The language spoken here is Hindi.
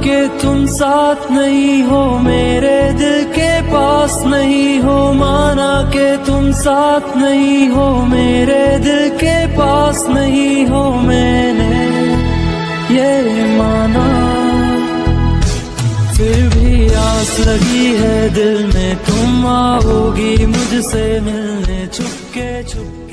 के तुम साथ नहीं हो, मेरे दिल के पास नहीं हो, माना के तुम साथ नहीं हो, मेरे दिल के पास नहीं हो, मैंने ये माना। फिर भी आस लगी है दिल में, तुम आओगी मुझसे मिलने, छुपके छुपके।